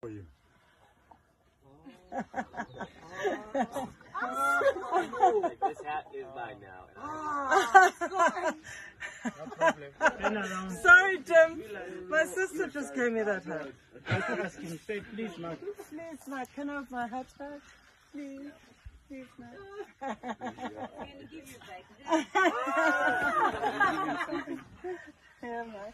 for you. Like, this hat is mine now. No problem. Sorry, Tim. My sister just gave me that hat. Say please, Mark. Please, Matt, can I have my hat back? Please. Please, Matt. Here, Matt.